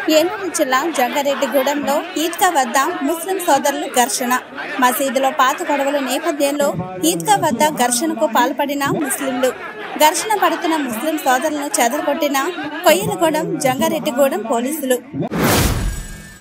ఏలూరు జిల్లా జంగారెడ్డిగూడెంలో ఈద్గా వద్ద ముస్లిం సోదరులు ఘర్షణ. మసీదులో పాత గొడవల నేపథ్యంలో ఈద్గా వద్ద ఘర్షణకు పాల్పడిన ముస్లింలు. ఘర్షణ పడుతున్న ముస్లిం సోదరులను చెదరగొట్టిన కొయ్యలగూడెం జంగారెడ్డిగూడెం పోలీసులు.